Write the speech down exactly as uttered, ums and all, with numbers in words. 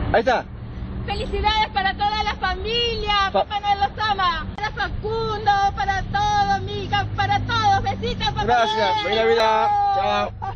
Ahí está. Felicidades para toda la familia, Pa Papá Noel los ama. Para Facundo, para todos, amiga, para todos. Besitos, Papá Gracias, Noel. feliz Navidad. Chao.